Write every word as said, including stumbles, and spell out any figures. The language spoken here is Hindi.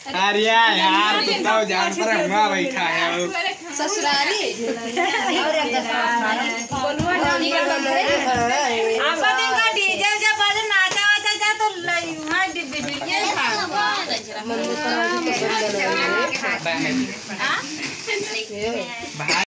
अरे यार बताओ जान पर हंगा भाई खाया ससुराली और एक बोलवा नहीं कर आप दिन का डीजे जब बजे नाचा वाचा जा तो वहां डिब्बे डिब्बे खा